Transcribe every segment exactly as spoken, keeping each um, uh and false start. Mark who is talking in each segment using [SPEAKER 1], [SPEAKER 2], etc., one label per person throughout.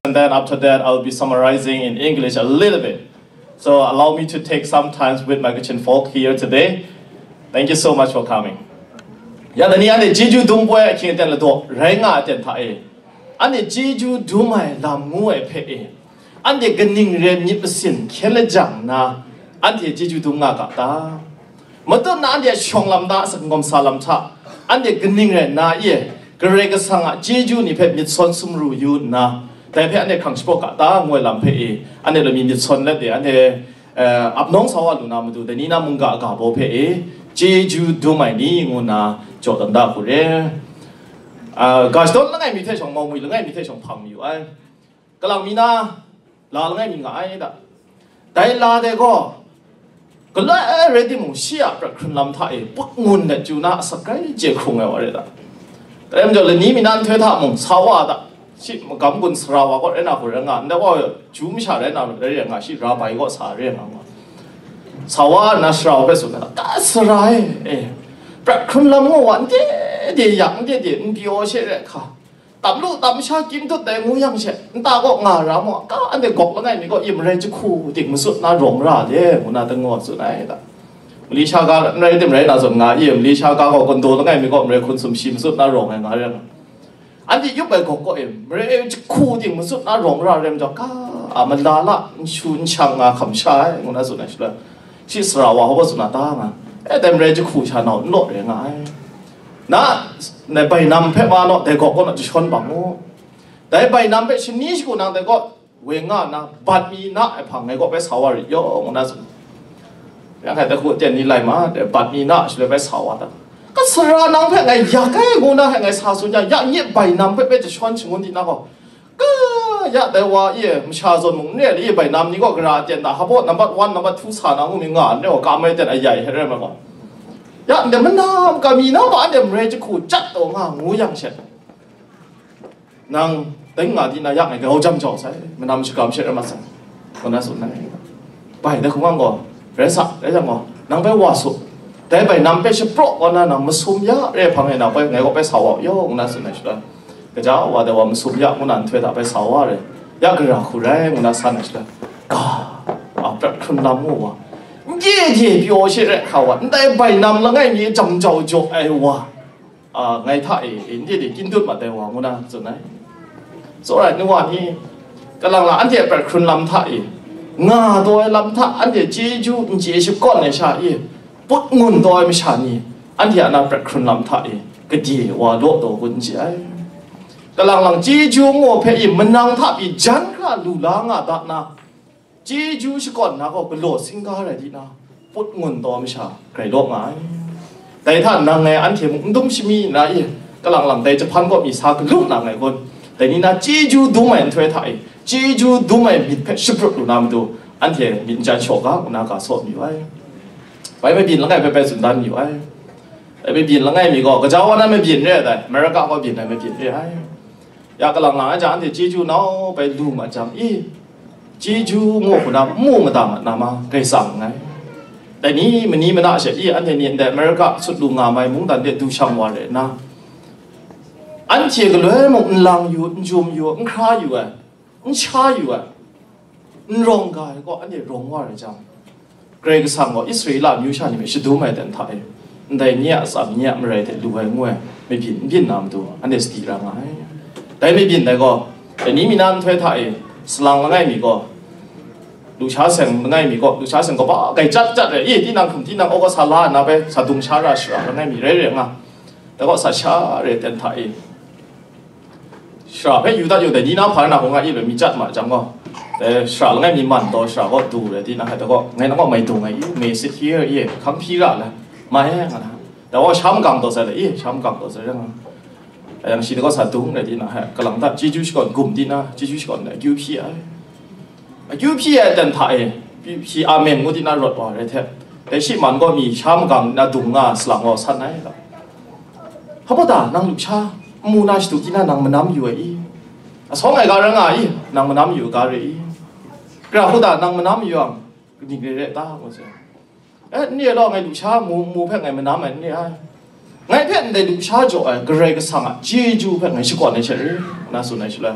[SPEAKER 1] and then after that I'll be summarizing in English a little bit. So allow me to take some time with my Kachin folk here today. Thank you so much for coming. Ya dani ane Jeju dumboy king ten la do renga ten tha e. Ane Jeju dumai lam ngoi phe e. Ane ganing re mi pasin khele jang na ane Jeju dunga ka ta. Mato na ane chong lam da sak ngom salam tha. Ane ganing re na ye gre ga sanga Jeju ni phe mit son sum ru yu na. แต่เพื่อนเนี่ยขังสปอกตางวยลำเพออันนี้เรามีมิตรชนแล้วเดี๋ยวอันนี้อับน้องสาวลูนามาดูแต่นี่น้ามุงกะกาโบเพอเจจูดูไม่นี่งูน่าจอดันดาคุเร่ก็สต้นแล้วไงมีเทชงมองมีแล้วไงมีเทชงพังอยู่ไอ้กำลังมีน่าลาแล้วไงมีไงด่ะแต่ลาเด็กก็ก็เลยเรื่องที่มึงเชื่อประคุณลำไทยปุ๊กงูเนี่ยจูน่าสักไงเจ้าคงไงวะเรื่องแต่เมื่อเรื่องนี้มีนั่นเทท่ามึงสาวด่ะชิมันกำกุนสระวก็เรื่องอะไรเรื่องงานแต่ว่าจูมิชาเรื่องอะไรเรื่องงานชิราไปก็สาเรื่องอะไรสาวน่าสระวไปสุดแล้วก็สระเอประคุณลำวันเดียเดียยังเดียเดียนพิโอเช่เลยค่ะตับลูกตับชากินทุกแต่งูยังเช่ตาก็งารามั่วก็อันเดียกบแล้วไงมีก็ยิ่งเรื่องจะคู่ติดมันสุดน่าหลงราเด้มันน่าตั้งงอสุดไหนล่ะลิชาการในเรื่องอะไรน่าสนงายิ่งลิชาการของคนโตแล้วไงมีก็เรื่องคนสมชิมสุดน่าหลงไงงาเรื่องอันที่ยุบไปก็ก็เอ็มเรื่องจะคู่ดิ่งมันสุดน่าหลงราเรื่องจะก้าอามันดาละชุนช่างอาคำชายมันน่าสุดไหนสุดเลยที่สระวะเขาบอกสุดน่าตางอ่ะเอ๊ะแต่เรื่องจะคู่ชาหนอนโลดยังไงนะในใบนำเพชรมาเนาะแต่ก็ก็น่าจะชนบังโง่แต่ใบนำเพชรชนิดกูนางแต่ก็เวงอ่ะนะบัดมีนะไอ้ผังไงก็ไปสาวริโยมันน่าสุดยังไงแต่คู่เจนนี่ไรมาแต่บัดมีนะช่วยไปสาวะก็สระนางเพชรไงอยากให้กูนะไงสาวสุดอยากเงียบใบนำเพชรไปจะชวนชงคนที่นั่นก็ก็อยากแต่ว่าเย่มชาจนมึงเนี่ยนี่ใบนำนี่ก็กระเจนแต่ฮับว่านับวันนับทุกสานังมึงมีงานเนี่ยก็การไม่แต่ไอ้ใหญ่ให้เรื่องมาก่อนยากเดี๋ยวมันน้ำก็มีน้ำบ้านเดี๋ยวมันจะขู่จัดตัวงางูยังเช่นนางตั้งงานที่นายอยากไงเขาจำจ่อใช่มันนำชิคกี้พายมาสั่งคนนั้นสุดนั่นไปแต่คุณว่าก่อนเรื่องสักเรื่องก่อนนางไปว่าสุดแต่ไปนำไปชิปโปรก่อนนะนางมาซุ่มยาเรื่องพังไงนางไปไงก็ไปสาวย่อคนนั้นสุดนั่นสุดก็จะว่าแต่ว่ามันซุ่มยาคนนั้นช่วยแต่ไปสาวเลยยากกระคู่แรงคนนั้นสั่นสุดก็เอาแบบคนลำงัวเย่เย่พี่โอเช่เลยเขาว่าแต่ใบนำแล้วไงมีจำเจ้าจกไอ้วะอ่าไงท่าเอ็นที่เด็กกินดุดมาแต่ว่ามันน่ะสุดไหนส่วนในวันนี้กำลังละอันเดียแบบคุณลำท่าเองาตัวลำท่าอันเดียเจจูเจชิบก้อนในชาเอปุ๊บงุนตัวไม่ชานี่อันเดียนั่นแบบคุณลำท่าเอก็ดีว่าโลดตัวกุญแจกำลังหลังเจจูงัวเพย์มันนั่งท่าอีจันค่ะลูลางอ่ะดัดนะเจจูชิก่อนนะก็กระโดดสิงก้าอะไรดีนะปุ๊บงุนตัวไม่ชาไกลโลกไงแต่ท่านนางไงอันเทียมตุ้มชิมีนะเอกำลังหลังแต่จะพันก็มีสากลูกนางไงคนแต่นี่นะเจจูดูไม่ถอยถ่ายเจจูดูไม่มิดเพชรชิบลูกนามดูอันเทียมินจันโชก้าคนนากาสอบอยู่ไอ้ไปไม่บินแล้วไงไปไปสุดดันอยู่ไอ้ไปบินแล้วไงมีก็กระเจ้าวันนั้นไม่บินเรื่อยแต่อเมริกาก็บินไม่บินเรื่อยอยากกำลังหลังอาจารย์ที่เจจูน้าไปดูมาจังอีเจจูงูคนนั้นมู่มาตามนามาไกสั่งไงแต่นี้มันนี้มันน่าเสียอีอันเดียนแต่อเมริกาสุดดูงามไปมุ่งแต่เด็ดดูช่างวันเลยนะอันเชี่ยก็เลยมุ่งลังอยู่จุ่มอยู่อันคลาอยู่อ่ะอันชาอยู่อ่ะอันร้องกายก็อันเดียร้องว่าเลยจังเกรงสั่งว่าอิสราเอลมิวชานี่ไม่ใช่ดูไม่แต่ไทยแต่เนี้ยสามเนี้ยไม่ได้แต่ดูไอ้งวยไม่ผิดผิดน้ำตัวอันเดียสติระไงแต่ไม่ผิดแต่ก็แต่นี้มีน้ำถ้วยไทยสลังละไงมีก็ลูกชาเซงง่ายมีก็ลูกชาเซงก็บ้าไก่จัดจัดเลยยี่ที่นางคุมที่นางโอก็สาลานาไปสะดุงชาราชอ่ะง่ายมีเรื่องอ่ะแต่ก็สัชชาเรื่องเต็มไทยชาเพ่อยู่ได้อยู่แต่นี่น้ำพันนาของง่ายยี่เลยมีจัดมาจังก็แต่ชาง่ายมีมันตัวชาก็ดูเลยที่นั่งแต่ก็ง่ายนั่งก็ไม่ดูไงยี่ไม่สิที่ยี่คำพีระเลยไม่แห้งนะแต่ว่าช้ำกังตัวเสร็จเลยยี่ช้ำกังตัวเสร็จยังอย่างสิ่งก็สะดุงเลยที่นั่งกำลังตัดจีจูสก่อนกลุ่มที่นั่งจีจูสก่อนเนี่ยยูพีไอยูพีเอเดินถ่ายยูพีอาเมนมุติน่ารถว่าอะไรแท้แต่ชิมันก็มีช้ำกังน่าดุงอ่ะสลังว่าสั้นไหนล่ะเขาบอกด่านางลูกชามูนาชิตุกิน่านางมันน้ำอยู่ไอ้สองไอ้การงานอีนางมันน้ำอยู่การอีกระเขาด่านางมันน้ำอยู่อ่ะนี่เรื่องตาก็ใช่เอ๊ะนี่เราไงลูกชามูมูเพ่งไงมันน้ำไงนี่ไงเพ่งแต่ลูกชาจ่อไอ้กระไรก็สั่งอ่ะจีจูเพ่งไงชิก่อนไอ้เฉยน่าสนไอ้เฉย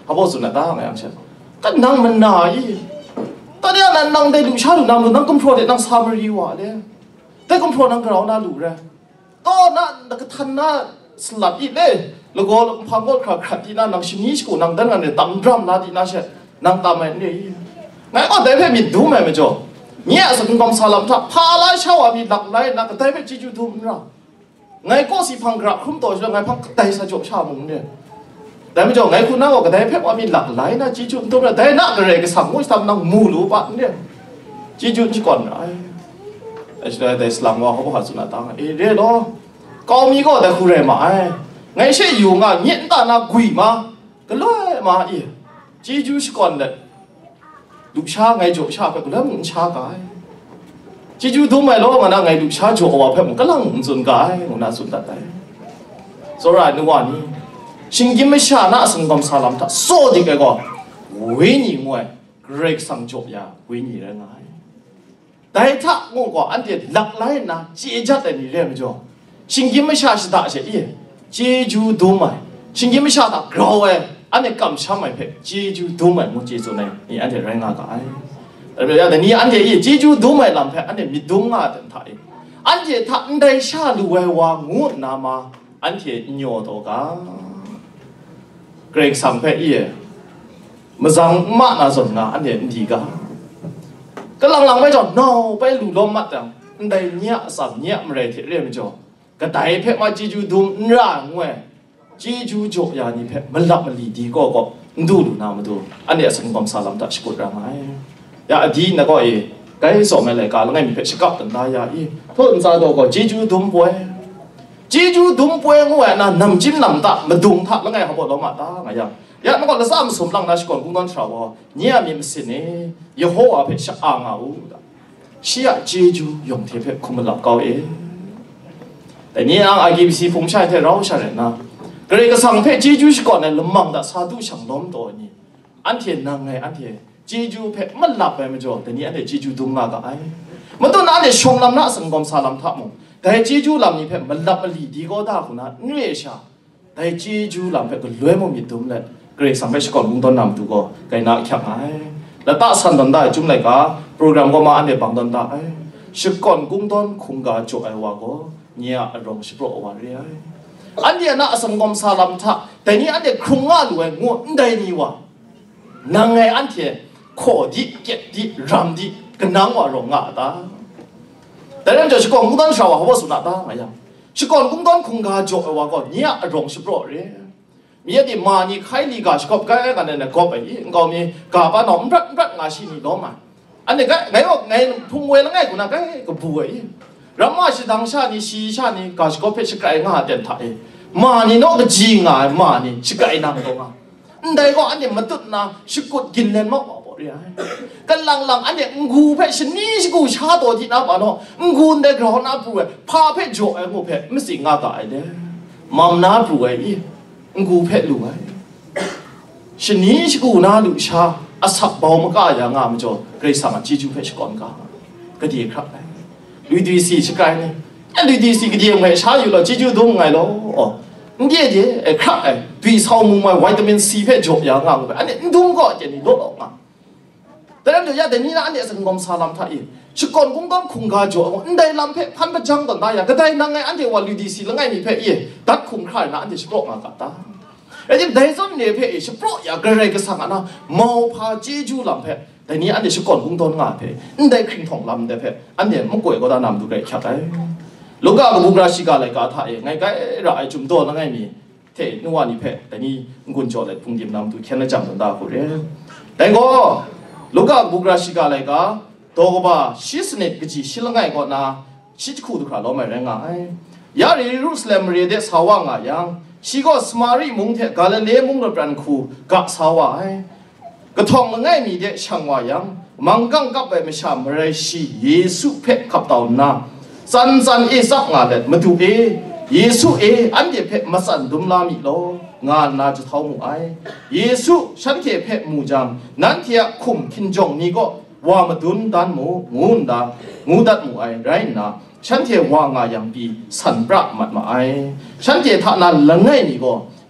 [SPEAKER 1] เขาบอกสุนัขตาไงอย่างเช่นก็นั่งมันหนาอีตอนนี้นั่งนั่งได้ลูกชาลูกน้ำลูกนั่งกุมโปรเดนั่งซามารีวะเลยแต่กุมโปรนั่งกระเอาหน้าลูกเลยก็น่านักทันน่าสลัดอีเลยแล้วก็พังก็ขัดขัดที่นั่นนั่งชินิชกูนั่งดันกันเนี่ยตั้มดรัมน่าที่น่าเช่นั่งตามมันเนี่ยไงก็ได้เพื่อมีดูไหมไม่จบเนี่ยสังคมสลัมทับพาไล่เช่ามีหลักไล่นักได้เพื่อจีจูดูมันละไงก็สิพังกระคุ้มตัวช่วยไงพังได้สะจบชาวมึงเนี่ยแต่ไม่จบไงคุณน่าก็ได้เพื่อว่ามีหลักไล่นะจีจูดูมันได้นักอะไรก็สั่งว่าทำนั่งมูรูปะเนี่ยจีจูจีก่อนไอ้ไอ้เรื่องแต่สลัมว่าเขาบอกสุนัขตั้งเอเรื่องล้อก็มีก็แต่คุณเรมาไอ้ไงเช่อยู่งานเงี้ยตาหน้ากุยมาก็เลยมาอีจีจูจีก่อนเลยลูกชาไงจบชาไปก็เริ่มชากายจีจูดูไม่รู้มันนะไงลูกชาจบว่าเพื่อนมันก็ลังสุนกายมันน่าสุนตัดได้สระนึกว่านี่ชิงกิมไม่ชาหน้าสังคมสลัมถ้าโซ่ดีกันก็วิ่งหนีมวยเกรกสังจบยาวิ่งหนีเรื่องไงแต่ถ้างงกว่าอันเดียหลักหลายนะเจี๊ยจัดแต่นี่เรื่องไม่จบชิงกิมไม่ชาสิตาเสียจีจูดูไม่ชิงกิมไม่ชาตากราวเออันนี้กำช้ำไม่เพ่จีจูดูไม่มุจีจูเนี่ยนี่อันเดียแรงงากันแต่เดี๋ยวนี้อันเดียจีจูดูไม่ลำเพ่อันเดียมีดุงงาเดินไทยอันเดียถ้าอันใดชาลูเววางูนามาอันเดียโยโตกาเกรงสังเพ่อีมาจังมาหน้าสนงาอันเดียดีกาก็หลังๆไม่จอดโน่ไปหลุดลมมัดจังอันใดเนี้ยสับเนี้ยมันเลยเทียเรียไม่จอก็แต่เพ่มาจีจูดูร่างเว้จีจูโจยานี่เพ่มันหลับมันลีดีก็ก็ดูดูน้ำมาดูอันเดียสังคมสารมตัดสกุลร่างไงยาดีนะก็เอก็ให้สอบมาเลยกันแล้วไงมีเพ่สกัดตั้งได้ยาอีทุนซาโดก็จีจูดุมป่วยจีจูดุมป่วยงวยนะน้ำจิ้มน้ำตามาดุงทับแล้วไงเขาบอกเรามาตาไงยายามันก็จะสร้างสมรังนะสกุลกุ้งต้นชาวเนี่ยมีมันสิเนี่ยยโฮวาเพ่ชะอ่างเอาเชียจีจูยงเทเพ่คุมหลับเกาเอแต่นี่อังอากีบีซีผมใช้เทเราใช่เลยนะก็เลยก็สั่งเพ่จีจูสก่อนเนี่ยลำมังแต่ซาดูช่างล้มตัวนี้อันเทียนนางไงอันเทียจีจูเพ่มันหลับไปไม่จบแต่นี่อันเดียจีจูดุงงากับไอ้มันตัวนั้นเดียชงลำน่ะสังคมสารลำทับมึงแต่จีจูลำนี้เพ่มันหลับมันลีดีก็ได้คุณนะเนื้อชาแต่จีจูลำเพ่ก็รวยมั่งมีดุมเลยก็เลยสั่งเพ่สก่อนมึงต้นนำดูก็ไก่หน้าแข็งไอ้แล้วตาสันตันได้จุ่มเลยก็โปรแกรมก็มาอันเดียบังตันได้สก่อนกุ้งต้นคงกาโจไอ้วาก็เนี่ยรองสิบโปรวารีไอ้อันเดียน่ะสังคมสารลำทับแต่นี่อันเดียคงงาด้วยงูได้นี่วะนางไงอันเทียขอดีเก็บดีรำดีก็นางว่ารงงาตาแต่เรื่องจะสก่อนกุ้งต้นชาวเขาบอกสุนัขตาไงยังสก่อนกุ้งต้นคงกาโจไอ้วาก็เนี่ยรองสิบโปรรีมีอะไรมานี่ใครลีกาสกอบกันกันเนี่ยก็ไปก็มีกาบ้านน้องรักรักงาชินีน้องมาอันนี้ก็ไงก็ไงพุ่งเวลไงกูนะก็ก็ป่วยแล้วมาสิดังชานี่ชีชานี่กาสกอบเพชรไก่งาเดินไทยมานี่น้องก็จีงามานี่ชิไก่นางตรงอ่ะแต่ก็อันนี้มันตุดนะชิกุดกินเล่นมากบอกเลยกันหลังๆอันนี้งูเพชรนี่ชิกูชาตัวที่น้าบ้านน้องงูเด็กเราหน้าป่วยพาเพชรโจไอ้งูเพชรไม่สิงาตายเลยมัมน้าป่วยงูเพชรรวยชนีชกูน่าดูชาอาศับเบามากอย่างงามจ่อเกรซังจีจูเพชรก่อนกันก็ดีครับลุยดีสีชิกายนี่ไอ้ลุยดีสีก็ดีไงชาอยู่แล้วจีจูดูไงแล้วอ๋อนี่เดี๋ยวไอ้ครับไอ้ปีสาวมุมไอ้วิตามินซีเพชรจ่ออย่างงามไปอันนี้ดูก็จะนี่ลดออกมาแต่เรื่องเดียวแต่นี่นะอันนี้สังคมสารลำไทยชิก่อนกุ้งต้นคงกาจ่ออันใดลำเพชรพันประจังตอนได้ยังก็ได้นั่งไงอันเดียวว่าลุยดีสีแล้วไงมีเพชรเอ๋ตัดคุ้มค่านะอันเดียวชิโปรมากัดตาไอ้ที่ได้ส่วนเนี่ยเพชรเพราะอยากอะไรก็สั่งนะมอพาจีจูลำเพชรแต่นี่อันเดียวชิก่อนกุ้งต้นงาเพชรอันใดครึ่งทองลำเดเพชรอันเดียวมันกวยก็ได้นำดูไกลแค่ไหนลูกก็บุกราชิกาเลยก็ถ่ายไงก็เราไอ้จุ่มตัวนั่งไงมีเทนัวนี่เพชรแต่นี่กุญจเลยพุ่งยิ้มนำดูแค่นั้นจำตาคนเดียวแต่ก็ลูกก็บุกราชิกาเลยก็ตัวก็บ้าชิสเน็ตก็จีชิลไงก็นะชิดคู่ดูขาล้อไม่แรงไงยาลีรูสเลมเรียเดสฮาวางยังชีก็สมารีมุงเทกาเลเลมุงระปรันคูกัสาวาก็ทองละไงมีเดช่างว่ายังมังกังกับไปไม่ชามไรชีเยซูเพะขับตาวนาสันสันเอซักงาเด็ดมาดูเอเยซูเออันเดียเพะมาสันดุมลามิโลงานน่าจะเท่ามูไอเยซูฉันเทเพะมูจังนั้นเทียคุมคินจงนี่ก็ว่ามาดุนดันมูงูนดางูดัดมูไอไรนะฉันเทว่างายังปีสันปรามัดมาไอฉันเทท่านั้นละไงนี่ก็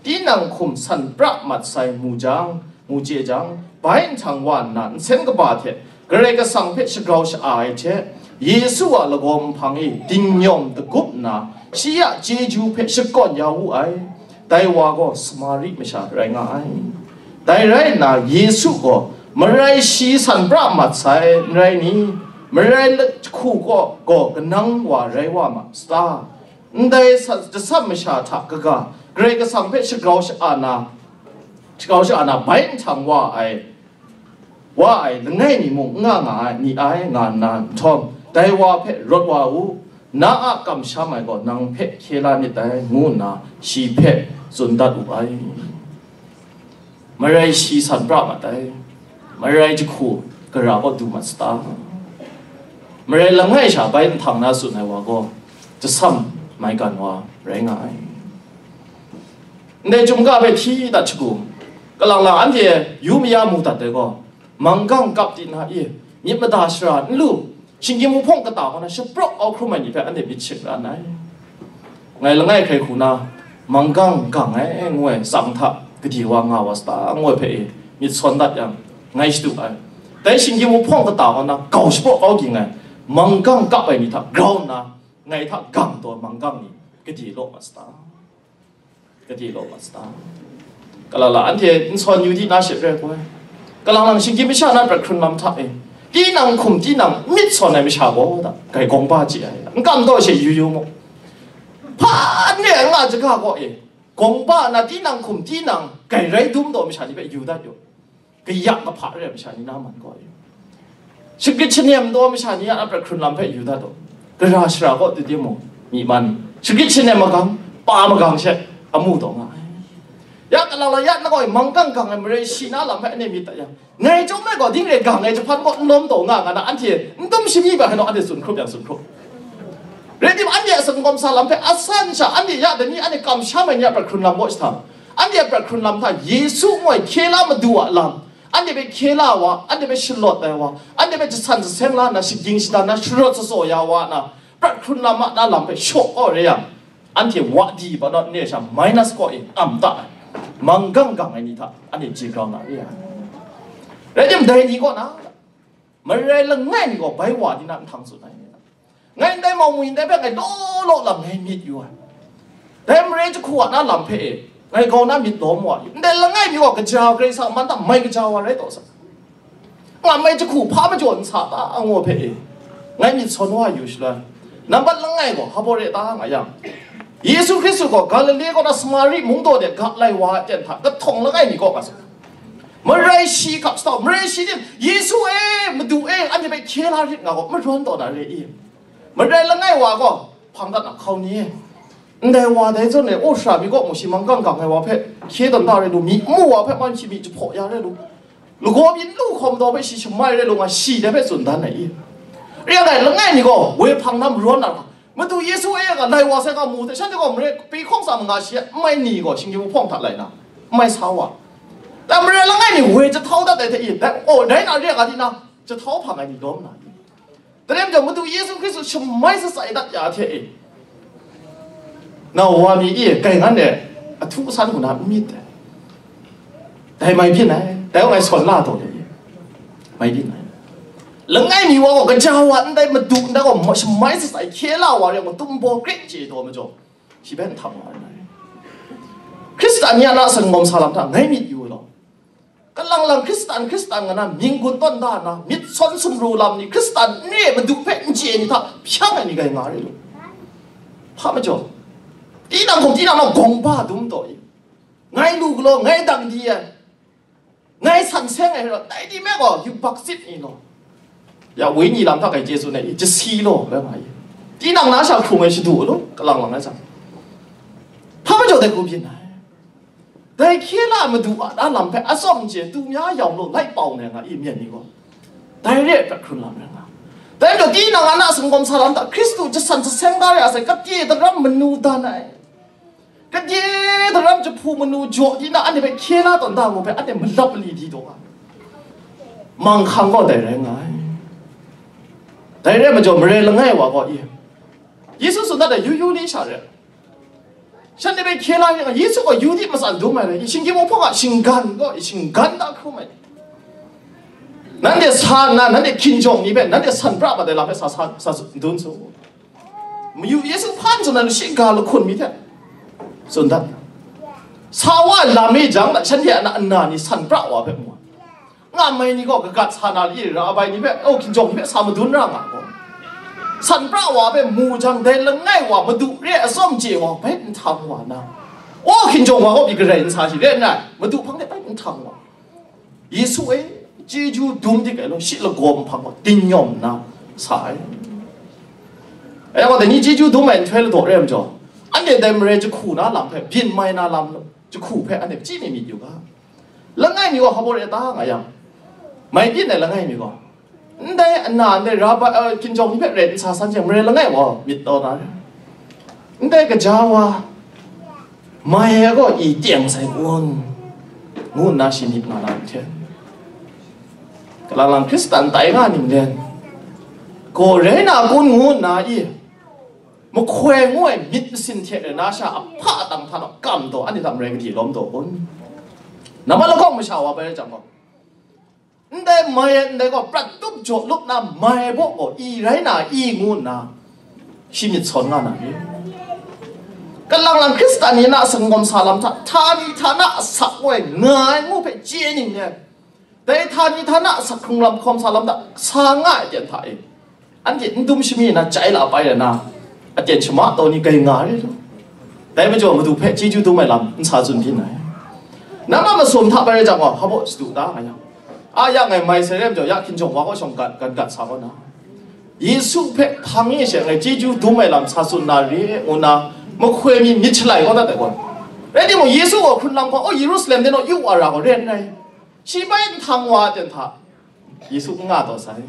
[SPEAKER 1] ที่นังคุมสันประมัดใส่มูจังมูเจจังไปทางวันนั้นเส้นกบาเถกระไรก็สังเพชรเราชอายเถเยซูอะละกอมพังอีติงยอมตะกุบนาเสียเจจูเพชรก่อนยาวไอแต่ว่าก็สมาริไม่ใช่ไรง่ายแต่ไรน่ะเยซูก็เมื่อไรชีสันประมัดใส่ไรนี้เมื่อไรคู่ก็ก็กันนั่งว่าไรว่ามาสตาร์ได้จะซ้ำไม่ใช่ทักก็ก็เกรก็สังเพชรเราชอานาเราชอานาไปทางว่าไอว่าไอไงนี่มุงง่างายนี่ไองานนานทอมแต่ว่าเพรถว่าอูน้ากำช้ำไอก็นางเพเคลานี่แต่งูนาชีเพสุนดัดอุไอเมื่อไรชีสันปรามาแต่เมื่อไรจะคู่ก็เราก็ดูมาสตาร์เมื่อไรละไงชาไปทางน่าสุดในว่าก็จะซ้ำไม่กันว่าไรง่ายในจุ่มก็ไปที่ดัชกูก็หลังๆอันที่ยูมียามูตัดเด็กก็มังกังกับดินหาอีมีมาดาชราลูชิงกิมุพงกระตาคนนั้นชอบปลอกเอาครูมันนี่ไปอันเดียบิดเช็คอันไหนไงละไงใครคุณนะมังกังกังไงงวยสังทักกที่ว่างาวสตางวยเพยมีส่วนดัดยังไงสิดูไอแต่ชิงกิมุพงกระตาคนนั้นเก่าชอบเอาจริงไงมังกังกับไปนี่ทักกราวนะไงทักกังตัวมังกังนี่กที่โลมาสตากที่โลมาสตาก็ละละอันที่อินส่วนอยู่ที่น่าเชื่อเรื่องไว้ก็ลังลังชิงกิไม่ใช่นั่นเป็นคนนำทักเองที่นั่งคุมที่นั่งมิดส่วนไหนไม่ใช่บ่ได้ไก่กงบ้าจีไอ้มันกันตัวเฉยอยู่อยู่มั้งพาเนี่ยงาจะข้าก็เองกงบ้าน่ะที่นั่งคุมที่นั่งไก่ไรดุ้มตัวไม่ใช่ที่ไปอยู่ได้อยู่ก็ยักษ์มาผ่าเรื่องไม่ใช่นี่น้ำมันก็อยู่ชิกิชเนียมตัวไม่ใช่นี่อันเป็นคนนำไปอยู่ได้ตัวก็ราชราก็ติดที่มั้งมีมันชิกิชเนียมมากังป้ามากังเช่อามูตัวง่ายยักษ์เราละยักษ์นักก็มังกังกังไอ้เมื่อชีน่าลำให้เนี่ยมีแต่ยังไงจงไม่ก็ดิ้งเลยกังไงจะพันก็ล้มตัวง่ายนะอันที่ต้องชิมีแบบให้น้องอันเดียสุนครบอย่างสุนครบเรื่องที่อันเดียสังคมสารลำให้อาสันชาอันเดียยักษ์เดี๋ยวนี้อันเดียกำช้ำมันยักษ์ประคุณลำบ่อยทำอันเดียประคุณลำท่าเยซูมวยเคลามาดูอ่ะลำอันเดียเป็นเคลาวะอันเดียเป็นฉลอดแต่วะอันเดียเป็นจะสันจะเส้นล้านนะสิยิงสิดานะฉลอดจะโซยาวะนะประคุณลำมาน่าลำไปโชว์อะไรอย่างอันที่วัดดีบ้านเนี่ยใช่ไมนัสก็เองอ่ำตามังกังกังไอ้นี่ท่าอันนี้จีกรองนะเนี่ยแล้วยังได้นี่ก็นะเมื่อไรละไงนี่ก็ไปว่าที่นั่นทางสุดไหนไงได้มองมินได้แบบไงโดโลหลังไงมิดอยู่แต่เมื่อไรจะขวดน้าลำเพะไงก็น้ามิดล้มว่ะแต่ละไงนี่ก็กระเจ้าเกรซังมันทำไม่กระเจ้าอะไรต่อสักว่าไม่จะขู่พาไปจนสาตาอังวเพะไงมิดชนว่าอยู่ใช่ไหมนั่นเป็นละไงก็ฮับบริตาไงยังเยซูคริสต์ก็กาลิเลก็น่าสมาริมุงโตเด็กกัดไล่ว่าเจนทักก็ทงละไงนี่ก็มาสิเมื่อไรชีกับสตอเมื่อไรชีเนี่ยเยซูเองมาดูเองอันนี้ไปเคลาริกงาก็ไม่ร้อนต่อหน้าเลยอีเมื่อไรละไงว่าก็พังกันนักเขานี้แต่ว่าแต่เจ้าเนี่ยโอ้สามีก็มุสิมังกังกังไงว่าเพ่เคตันตาเลยดูมีมั่วเพ่มันชีมีจะพอยาเลยดูลูกก็มีลูกคอมโตไปชีชไม่เลยลงมาชีได้ไปสุนทานไหนอีเรื่องไหนละไงนี่ก็เวพังน้ำร้อนอ่ะมาดูเยซูเองอะในว่าเสกมูแต่ฉันจะก็ไม่ปีข้องสามงาเชียไม่หนีก็ชิงยูพ่องถัดเลยนะไม่เท่าอ่ะแต่เมื่อไรไงนี่เวจะเท่าได้แต่อีกแต่โอ้ได้น่าเรียกอะไรนะจะเท่าพังไงนี่ล้มนะแต่เรื่องจะมาดูเยซูคริสต์ฉันไม่ใส่ดัดยาเทียเองน่าว่ามีอีกไงงั้นเนี่ยทุกสันหัวหน้ามีแต่แต่ไม่พี่ไหนแต่ว่าไงสอนล่าตัวเลยไม่พี่ไหนแล้วไงมีว่าก็จะวันได้มาดูได้ก็ไม่ไม่ใส่เคลาว่าเรื่องมันตุ้มโบกริจตัวมันจบที่เป็นทำอะไรคริสเตียนเนี่ยน่าสังคมสารพัดไงมีอยู่หรอก็ลังลังคริสเตียนคริสเตียนกันนะมิงกุนต้นด้านนะมิดซ้อนสมรูลำนี่คริสเตียนเนี่ยมันดูเป็นเจนี่ท่าเพียงไงนี่ไงมาเลยลูกพามันจบที่นั่งของที่นั่งเรากงบ้าดุมตัวอีไงลูกเราไงดังดีอ่ะไงสันเซงไงเราแต่ที่แม่ก็อยู่ปักซิดนี่เนาะอย่าวิ่งยี่ลำท่าไก่เจสุเนี่ยจะซีโร่แบบไหนที่นั่งน้าชาวคุมไอ้ชิดูลูกก็ลังลังนั่นจ้ะพามันจบได้กูพินไหนแต่เคลามาดูอ่ะด้านหลังแพ้อสมเจดูมีอะไรอย่างโลไล่เป่าเนี่ยนะอีเมียนี่ก็แต่เรียกแบบคุณลำเนี่ยนะแต่เดี๋ยวที่นั่งอันนั้นสังคมสารพัดคริสต์จะสั่นจะเซ็งได้อะไรก็ที่แต่รับมนุษย์ได้ไหนก็ที่แต่รับจะพูมนุษย์โจที่นั่นอันนี้เป็นเคลาตอนด่างมันเป็นอันนี้มันรับลีดีตัวมังคังก็ได้แรงไงแต่เรียกมันจะไม่เรื่องไงวะก็อีเยซูสุดท้ายยูยูนี่ใช่ไหมฉันได้ไปเคลียร์ยังไงยิสุก็ยูที่มาสั่นดูไหมเลยชิงกิโมพวกอ่ะชิงกันก็ชิงกันได้คู่ไหมนั่นเดี๋ยวสันนั่นเดี๋ยวคินจงนี่เป็นนั่นเดี๋ยวสันพระมาได้รับให้สาสาสาดุนสูมาอยู่ยิสุพันจนนั้นชิงกันลูกคนมีเท่าส่วนนั้นสาวาลามีจังแต่ฉันเห็นอันนั้นนี่สันพระว่าเป็นมัวงานไม่นี่ก็กัดสานาลีเราไปนี่เป็นโอ้คินจงนี่เป็นสามดุนร่างอ่ะสันพระว่าเป็นมูจังเดินละง่ายว่ามาดูเรื่องส้มจีว่าเป็นทางว่านะโอ้คินจงว่าก็มีกระเรื่องสาชิเรื่องนั้นมาดูพังได้เป็นทางว่ายิสุเอจีจูดุมที่กันเราชิลกอมพังว่าติญยมนะสายไอ้ว่าแต่นี่จีจูดุมมันเทเลตัวเรื่องจ้ะอันเดียเดมเรจะขู่นะลำเพบินไม่น่าลำจะขู่เพอันเดียจีไม่มีอยู่ก็ละง่ายมีว่าเขาบอกเรื่องต่างไงยังไม่บินไหนละง่ายมีก็ได้อันนั้นได้รับเออกินจงที่เป็นเรนซาสันจังเรนละไงวะมิดตอนนั้นได้ก็จ้าวะไม่ก็อีเตียงใส่งุนงุนน่าชินิดมาลังเทนกำลังคริสตันไต่งานนิ่งเด่นก็เรน่ากุนงุนน่าอีมุขเวงวยมิดสินเทเรน่าชาผ้าตั้งท่านกำตัวอันนี้ทำเรงที่ล้มตัวคนน้ำมันเราก็ไม่ชาวไปจังก็ได้ไม่ได้ก็ปรัดตุ๊บโจลุกน้ำไม่พวกก็อีไรน่ะอีงูน่ะชีวิตสนงานน่ะกำลังหลังคริสตานีน่ะสังคมสาลัมท่าท่านี้ท่าน่ะสักไว้เงยงูไปเจียนิ่งเนี่ยแต่ท่านี้ท่าน่ะสักคงลำคมสาลัมท่าสร้างง่ายเดียนไทยอันเดียนดุมชิมีน่ะใจละไปเลยนะอันเดียนชมาตัวนี้ก็ง่ายเลยแต่ไม่จบมาดูเพจจีจูดูไม่ลำมันชาจุนที่ไหนน้ำมันมาสวมทับไปเลยจังวะเขาบอกสุดได้ไงยังอายังไงไม่เสร็จจะอยากกินจงว่าก็ชงกันกันกัดสาวนะยิสุเพพังยี่เสียงไอ้จีจูดูไม่ลำชาสุนารีอุนามันเคยมีมิชไลก็ได้แต่ก่อนเรื่องที่มันยิสุว่าคุณลำก็โอ้เยรูซาเล็มเดนโอยุอะไรก็เรียนไงชีวิตทางว่าเดินทางยิสุง่าต่อสาย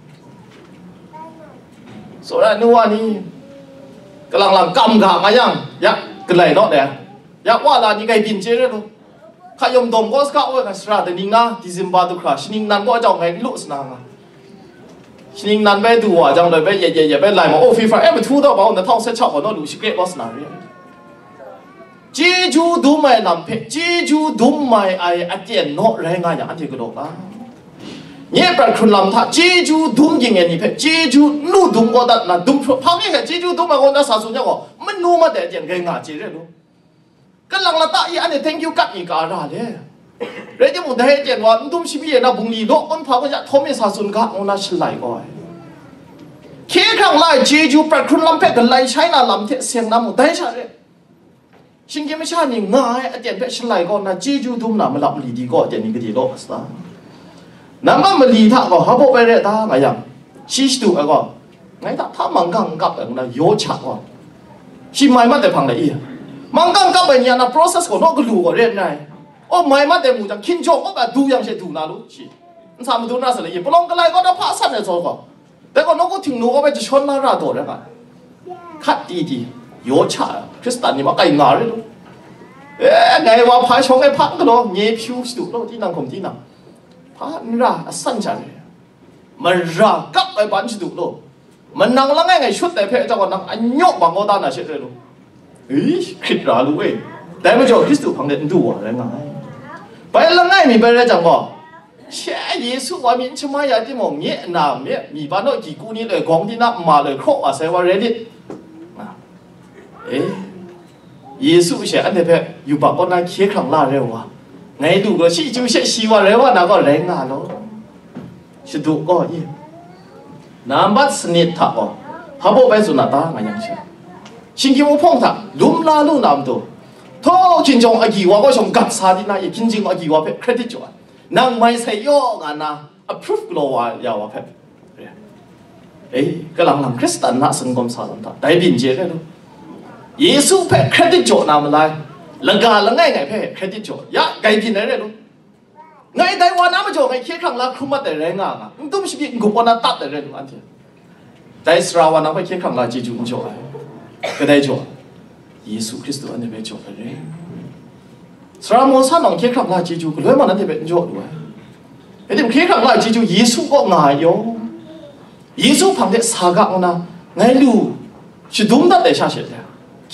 [SPEAKER 1] ส่วนนู้นว่านี่กำลังหลังกำกางยังยักกันเลยเนาะเดี๋ยวยักว่าลานี่ไงบินเจริญขยมดมก็สกัดไว้กันสระแต่นิ่งนะดิซิมบาตุคราชนิ่งนั้นก็จะเอาไงลุสนางอ่ะนิ่งนั้นไปดูอ่ะจังเลยไปเย่เย่เย่ไปไล่มาโอ้ฟีฟ่าเอ้ไปทูดอกเอาในท้องเซ็ตชอบคนนั้นดูชิเกตว่าสนางเนี่ยจีจูดูไม่ลำเพจีจูดูไม่ไออันเดียนโน่แรงงานอย่างอันที่กระโดดละเนี่ยเป็นคนลำท่าจีจูดูยิงเงี้ยนี่เพจีจูนู่ดูก็ได้นะดูพังยังจีจูดูมาคนนั้นสาสุนยังก็มันนู่มาแต่เดียนแรงงานจีเรื่องนู้ก็หลังละตาอีอันนี้ thank you กัดอีกอะไรเนี่ยเรื่องที่ผมได้เห็นว่าดุมชิบีนะบุญลีโลคนพาก็จะทอมิสาสุนกัดมันน่าฉลาดกว่าเคียงข้างไล่จีจูประคุณลำเพชรกันไล่ใช้น่าลำเทเสียงน้ำมันได้ใช่ไหมชิงเกไม่ใช่นี่ง่ายอาจารย์เพชรฉลาดกว่านะจีจูดุมน่ะมันลำลีดีกว่าอาจารย์นี่ก็ดีโลกสตาร์น้ำมันลีท่าก็ฮับไปเรื่อยท่าไงยังชีสตูก็ไงท่าท่ามังกังกับอย่างนั้นโยชักว่าชิไม่มาแต่พังเลยอีมังกังกับไปเนี่ยนะ process ก็นอกก็รู้ก็เรียนไงโอ้ไม่มาแต่หมู่จังคินโจก็แบบดูยังเช่ดูน่ารู้ชีนั่นสามดูน่าสลายปลงกันเลยก็ได้พาสั้นเลยโซ่ก็แต่ก็นกก็ถึงนู้ก็ไปจะชนน่ารักตัวเลยกันคัดดีดีโยชาคริสตันนี่มาไกลงาเลยลูกเอ๊ะไงว่าพายชงไอ้พังก็โดนเงี้ยผิวสุดโลที่นั่งคมที่นั่งพังน่าสั้นจังเลยมันรักกับไอ้บ้านสุดโลมันนั่งแล้วไงไงชุดแต่เพจจะว่านั่งอันยกบางโอตาน่ะเช่เลยลูกเฮ้ยคิดรารู้เว้ยแต่ไม่จบคริสต์พังเด็ดดูอะไรไงไปแล้วไงมีไปเลยจังบ่เชื่อเยซูว่ามีชั่วโมงยาที่มองเงี้ยน้ำเนี้ยมีบ้านนอกกี่กูนี่เลยกองที่นับมาเลยครบอ่ะเซว่าเรดิเอ๊ะเยซูเชื่ออันเดียบอยู่ปากก็น่าเคี้ยครั้งล่าเร็ววะไงดูก็ชี้จูเชื่อชีว่าเร็วว่าน่าก็แรงงานแล้วชุดดูก็ยี่น้ำบัดสนิททักอ๋อฮับโบไปสุนัขตาไงยังเชื่อชิงกิวพงทักลุมลาลูน้ำตัวท้อกินจงอากิวะก็ชงกัดซาดิน่าอีกินจริงอากิวะเพ่เครดิตจ้ะนางไม่ใช่ย่อกันนะ approve กลัวอย่าวะเพ่เอ้ยก็หลังหลังคริสตันน่ะสังคมสารันตาได้บินเจเลยลูกเยซูเพ่เครดิตจ้ะนามอะไรหลังกาหลังไงไงเพ่เครดิตจ้ะยะไกบินอะไรลูกไงได้วันน้ำมาจ้ะไงเคียครั้งละคุ้มมาแต่แรงอ่ะตุ้มชีวิตกุบวันนั้นตัดแต่เรื่องอันเดียได้สระวันน้ำไปเคียครั้งละจีจูนจ้ะก็ได้จ้ะเยซูคริสต์อันนี้เป็นจ้ะเลยสระมอสันน้องเคียครั้งละจีจูก็เลยมันนั่นเป็นจ้ะด้วยเดี๋ยวเคียครั้งละจีจูเยซูก็ง่ายโยเยซูพังเด็กสากักนะไงลูชุดดุมดัดเดชาเฉยเคี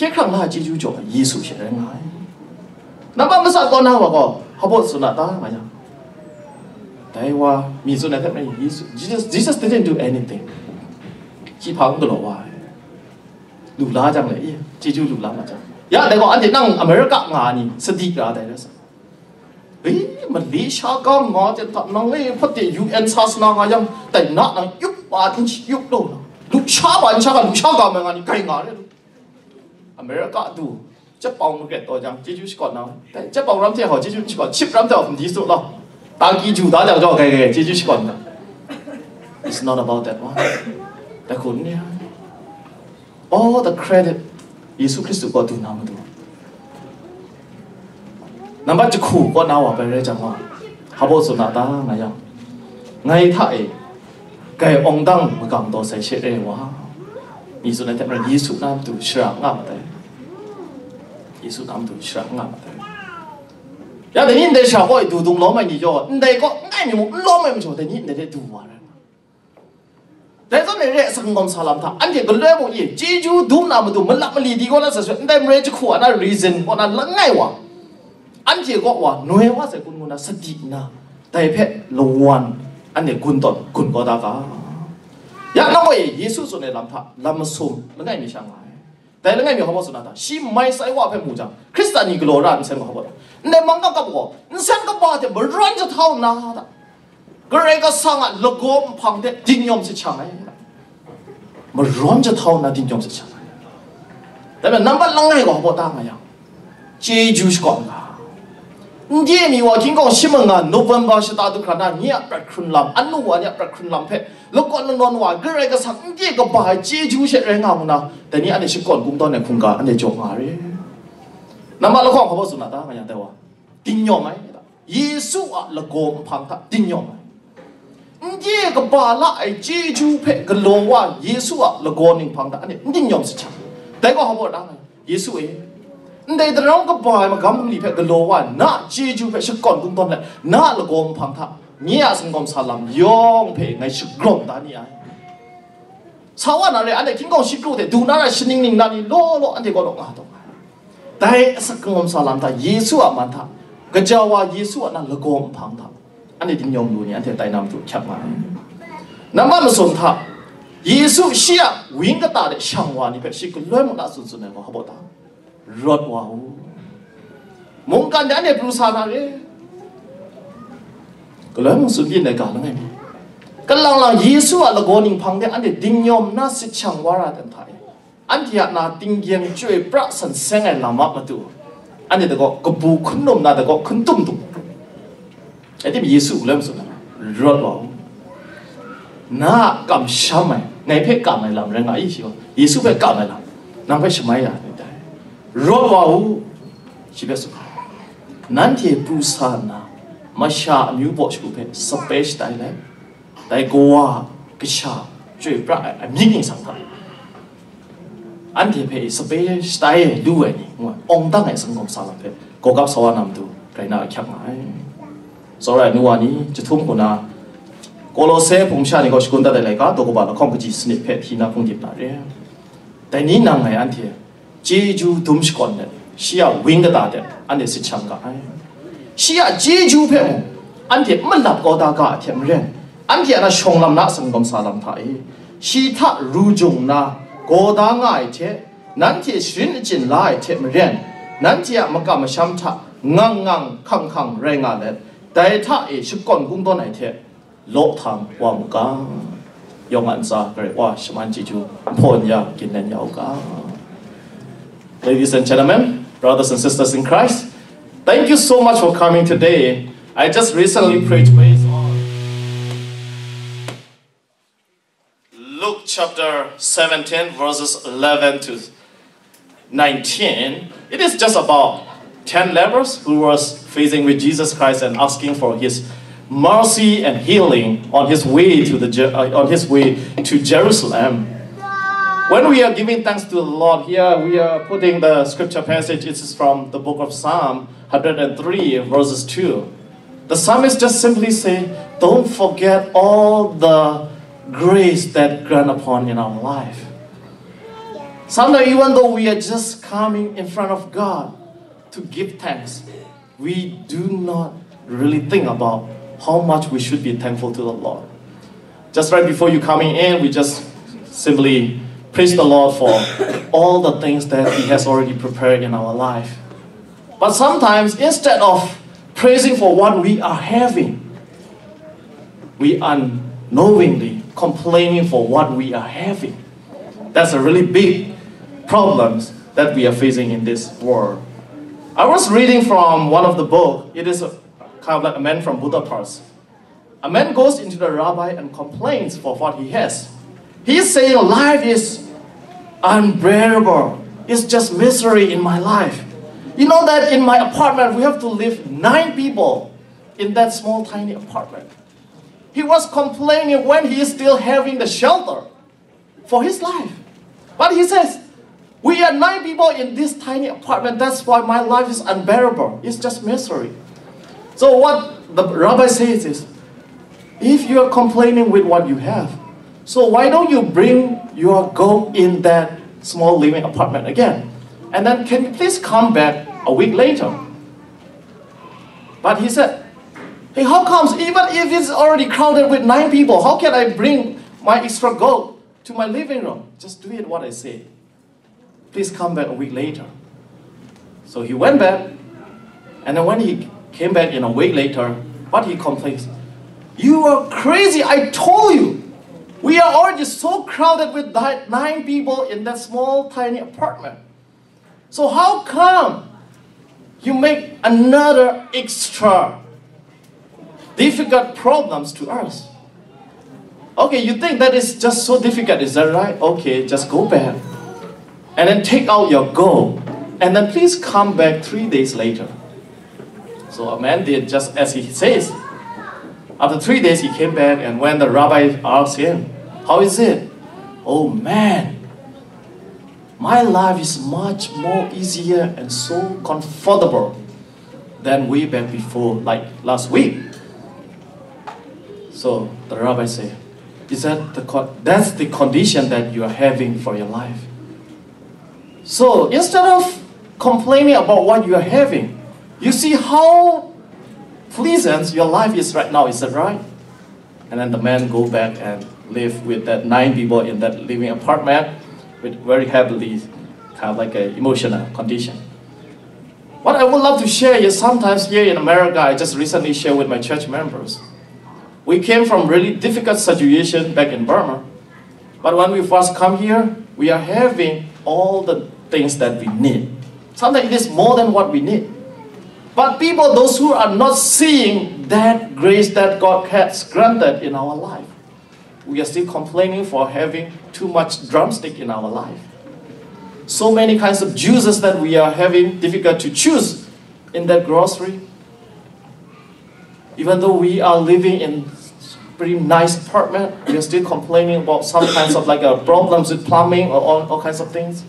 [SPEAKER 1] เคครั้งละจีจูจ่อเยซูเชื่อไงนับว่ามันสักก่อนนะว่าก็เขาบอกสุนัตตาไงยังแต่ว่ามีสุนัตตาไม่เยซู Jesus Jesus didn't do anything ขี้พังก็หรอว่าลูกล้าจังเลยจีจูลูกล้ามาจังยาแต่ก็อันที่นั่งอเมริกางานนี่สติกระได้แล้วสิเฮ้ยมันลีชาก้องงอจะทำน้องเอ้พอดียูเอ็นซาสนางยังแต่นักนั่งยุบปาทิ้งยุบโดนลูกชาบ้านชากันลูกชากันมันงานนี่ไกลงานเลยอเมริกาดูจะปองเกิดตัวจังจีจูสกอตนะแต่จะปองรำเที่ยวจีจูสกอตชิปรำเที่ยวผมที่สุดแล้วตางกีจูตาจังจ่อไกลๆจีจูสกอตนะ It's not about that one แต่คนเนี่ย all the credit เยซูคริสต์ก็ดูน้ำดูน้ำมันจะขู่ก็น่าว่าไปเลยจังว่าเขาบอกสุนัตตาไงยังไงท่าเอไก่องดังมันกำตัวใส่เชื่อเอวะมีสุนัตตามันเยซูน้ำดูฉลาดงามแต่เยซูน้ำดูฉลาดงามแต่ยาแต่นี่เดี๋ยวชาวก็ดูตรงล้อมันนี่จ่อเดี๋ยวก็ง่ายมีมุกล้อมันมันจ่อแต่นี่เดี๋ยวดูว่าแต่ตอนนี้เรื่องสังคมสารพัดอันที่ก็เรื่องพวกนี้จีจูดูน้ำมันดูมันหลับมันลีดีก็น่าจะสวยแต่เรื่องจะขู่อันนั้น reason ก็นั่นละง่ายวะอันที่ก็ว่าหน่วยว่าใส่คุณมุนะสตินะแต่เพะลวนอันนี้คุณตอนคุณก็ได้ก็อย่างนั้นก็เยซูส่วนในลำพัดลำสุ่มแล้วไงมีช่างไรแต่แล้วไงมีเขาบอกสุนัตตาชีไม่ใส่ว่าเพะมูจังคริสเตียนนี่ก็รอรันเซนก็เขาบอกในมังก็กับว่าเซนก็บอกแต่มันร้อนจะเท่านาดก็เรื่องก็สั่งอ่ะละกมพังเด็ดดิ้งยอมสิช่างไงมันร้อนจะเท่านาดิ้งยอมสิช่างไงแต่แบบนั้นมันลังไงก็เขาบอกตั้งไงยังเจจูสก่อนนะนี่มีว่าทิ้งกองชิมงานโนเวมเบอร์สตาร์ดูขนาดนี้ประคุณลำอันนู้นเนี่ยประคุณลำเพะแล้วก่อนนอนว่าก็เรื่องก็สั่งนี่ก็บ่ายเจจูเสร็จเรื่องงามนะแต่นี่อันนี้ชิก่อนกุ้งตอนเนี่ยคุ้งกาอันนี้จบมาเลยนั่นมาแล้วของเขาบอกสุนัตตาไงยังแต่ว่าดิ้งยอมไหมเยซูอ่ะละกมพังท่าดิ้งยอมไหมนี่ก็บ่าละไอ้เจจูเพะก็รู้ว่าเยซูอ่ะละกมนิ่งพังท่าอันนี้ดิ้งยอมสิช่างแต่ก็เขาบอกได้เยซูเองในตรงก็บ่ายมากำลีเพก็รู้ว่าน่าเจจูเพชก่อนกุ้งต้นเลยน่าละกมพังท่าเนี่ยสังคมสลัมยองเพไงชิกรมตานี่ไอ้ชาวนั่นเลยอันนี้ทิ้งกองชิกรูแต่ดูน่าชินิ่งนิ่งนั่นนี่โลโลอันนี้ก็ลงอ่ะตรงนั้นแต่สังคมสลัมท่าเยซูอ่ะมันท่าก็จะว่าเยซูอ่ะนั่นละกมพังท่าอันนี้ดิ้งยองดูนี่อันที่ไต่น้ำตัวชักมาน้ำมันส่วนท่าเยซูเชียวิ่งก็ตาเด็ช่างว่านี่เป็นชิกเลื่อนมันน่าสุดๆเนี่ยเขาบอกตารถว้าวมงการเนี่ยปลุกสานอะไรก็เลยมึงสุดยินในการแล้วไงก็หลังๆเยซูอ่ะละโกนิ่งพังเนี่ยอันนี้ดิ้งยอมน่าสิช่างวาระแต่ไทยอันที่อ่ะน่าดิ้งเยี่ยมช่วยพระสันเสงไอ้ลามามาดูอันนี้แต่ก็กบูขึ้นนมน่าแต่ก็ขึ้นตุ้มตุ้มไอ้ที่มีเยซูเริ่มสุดรถว้าวน่ากำช้ำไหมไงเพ่กำไอ้ลำแรงไงชิวเยซูเพ่กำไอ้ลำนั่งเพ่ชไม่อ่ะรอว่าอูชิบะสุขนั่นที่ผู้สานนะมาชามิวบอกชูเพสเปซได้เลยแต่กัวกิชาช่วยพระไอ้มิ่งสังกัดอันที่เพสเปซได้ด้วยนี่ว่าองค์ตั้งไอ้สังคมสารเพก็กับสวรรค์นำดูใครน่าแข็งไหมสมัยนู้นนี่จะทุ่มคนน่ะโคโลเซผมชานี่ก็ชิคุนได้เลยก็ตัวก็บอกแล้วข้องก็จีสนิทเพที่น่าคงจีบน่าเรียแต่นี่นางไงอันที่เจจูดุมสก่อนเนี่ยเชียวิ่งก็ตาเด็ดอันนี้สิช่างกันเชียเจจูเพ่งอันที่มันหลับก็ตากาเทียมเรื่องอันที่อันนั้นชงลำนักสังคมสารลำไทยชีทัดรู้จงนะก็ตาง่ายเทนั่นที่สิ่งจินไล่เทียมเรื่องนั่นที่มันก็มาช้ำทัดงังงังขังขังแรงงานเลยแต่ถ้าไอ้ชุกก่อนกุ้งต้นไหนเทโลกทางว่ามุกายองอันซาเกรว่าชมันเจจูพ่นยากินเล่นยาวกาLadies and gentlemen, brothers and sisters in Christ, thank you so much for coming today. I just recently preached based on Luke chapter seventeen, verses eleven to nineteen. It is just about ten lepers who was facing with Jesus Christ and asking for His mercy and healing on His way to the uh, on His way to Jerusalem. When we are giving thanks to the Lord here, we are putting the scripture passage. It is from the book of Psalm one hundred three, verses two. The psalmist just simply say, don't forget all the grace that grant upon in our life. Sometimes even though we are just coming in front of God to give thanks, we do not really think about how much we should be thankful to the Lord. Just right before you coming in, we just simply praise the Lord for all the things that He has already prepared in our life. But sometimes, instead of praising for what we are having, we unknowingly complaining for what we are having. That's a really big problem that we are facing in this world. I was reading from one of the books. It is a, kind of like a man from Budapest. A man goes into the rabbi and complains for what he has. He's saying life is unbearable. It's just misery in my life. You know that in my apartment, we have to live nine people in that small, tiny apartment. He was complaining when he is still having the shelter for his life. But he says, we are nine people in this tiny apartment. That's why my life is unbearable. It's just misery. So what the rabbi says is, if you are complaining with what you have, so why don't you bring your goat in that small living apartment again? And then can you please come back a week later? But he said, hey, how comes even if it's already crowded with nine people, how can I bring my extra goat to my living room? Just do it what I say. Please come back a week later. So he went back, and then when he came back in a week later, what he complains, you are crazy, I told you. We are already so crowded with nine people in that small, tiny apartment. So how come you make another extra difficult problems to us? Okay, you think that is just so difficult, is that right? Okay, just go back. And then take out your goal. And then please come back three days later. So a man did just as he says. After three days, he came back, and when the rabbi asked him, how is it? Oh man, my life is much more easier and so comfortable than way back before, like last week. So the rabbi said, is that the that's the condition that you are having for your life? So instead of complaining about what you are having, you see how pleasant your life is right now, is that right? And then the man go back and live with that nine people in that living apartment with very heavily kind of like an emotional condition. What I would love to share is sometimes here in America, I just recently shared with my church members. We came from really difficult situation back in Burma. But when we first come here, we are having all the things that we need. Sometimes it is more than what we need. But people, those who are not seeing that grace that God has granted in our life, we are still complaining for having too much drumstick in our life. So many kinds of juices that we are having difficult to choose in that grocery. Even though we are living in pretty nice apartment, we are still complaining about some kinds of like uh, problems with plumbing or all, all kinds of things.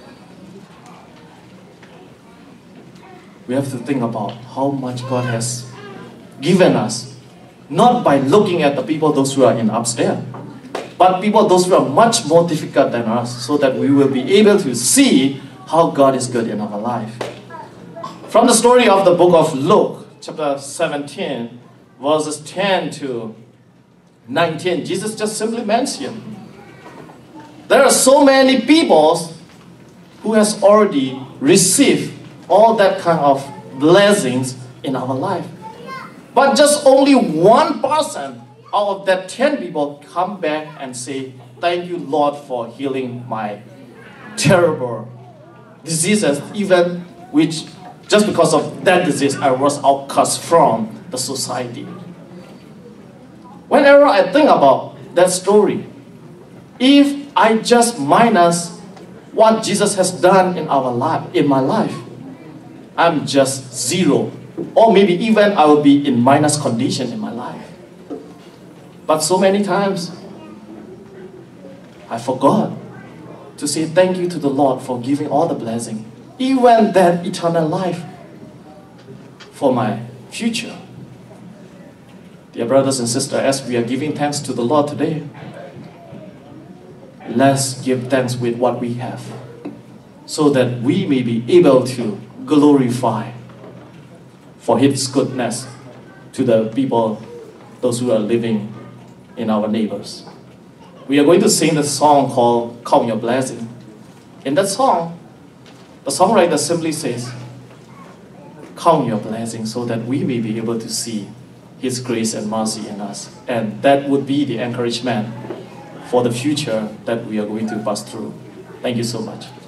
[SPEAKER 1] We have to think about how much God has given us, not by looking at the people, those who are in upstairs, but people, those who are much more difficult than us, so that we will be able to see how God is good in our life. From the story of the book of Luke, chapter seventeen, verses ten to nineteen, Jesus just simply mentioned, there are so many people who has already received all that kind of blessings in our life. But just only one person out of that ten people come back and say, thank you, Lord, for healing my terrible diseases, even which just because of that disease, I was outcast from the society. Whenever I think about that story, if I just minus what Jesus has done in our life, in my life, I'm just zero. Or maybe even I will be in minus condition in my life. But so many times, I forgot to say thank you to the Lord for giving all the blessing, even that eternal life for my future. Dear brothers and sisters, as we are giving thanks to the Lord today, let's give thanks with what we have. so that we may be able to glorify for His goodness to the people, those who are living in our neighbors. We are going to sing the song called Count Your Blessing. In that song, the songwriter simply says, count your blessing so that we may be able to see His grace and mercy in us. And that would be the encouragement for the future that we are going to pass through. Thank you so much.